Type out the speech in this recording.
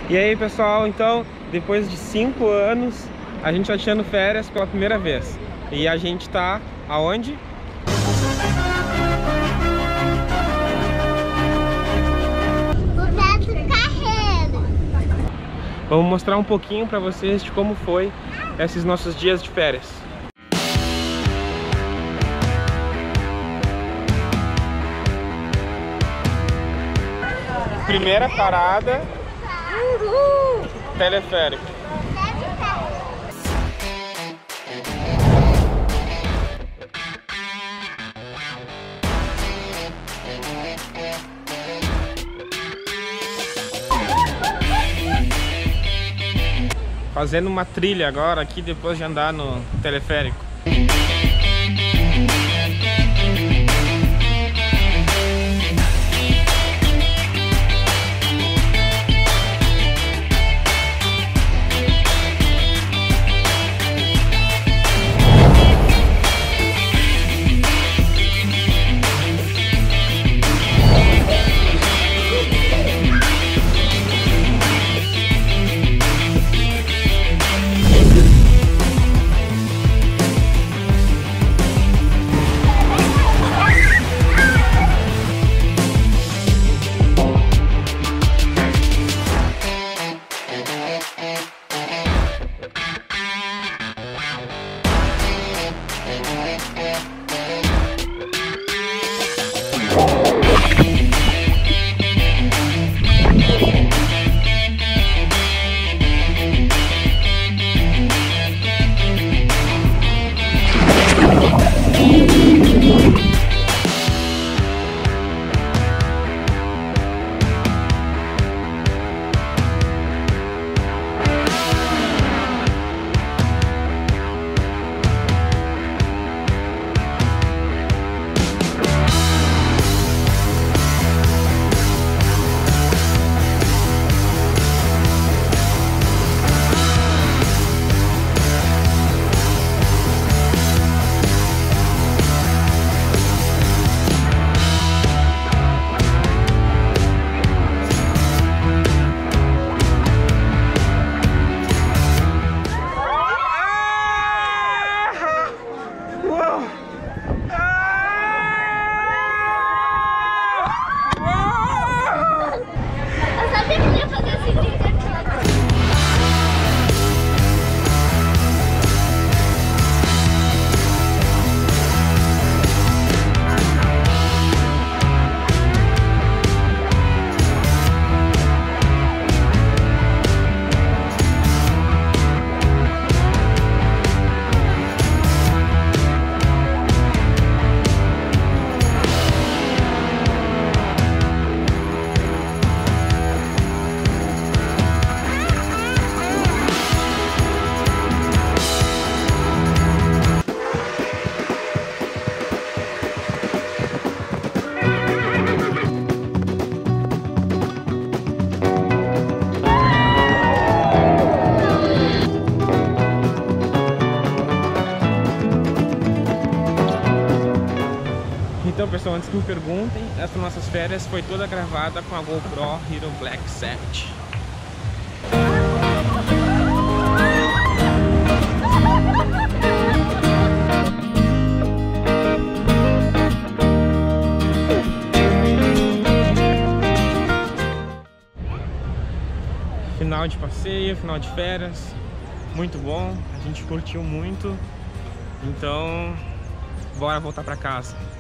E aí, pessoal, então, depois de 5 anos, a gente tá tirando férias pela primeira vez. E a gente tá aonde? O Beto Carreiro. Vamos mostrar um pouquinho pra vocês de como foi esses nossos dias de férias. Primeira parada, teleférico. Fazendo uma trilha agora aqui depois de andar no teleférico. Então, pessoal, antes que me perguntem, essas nossas férias foi toda gravada com a GoPro Hero Black 7. Final de passeio, final de férias, muito bom, a gente curtiu muito, então bora voltar pra casa.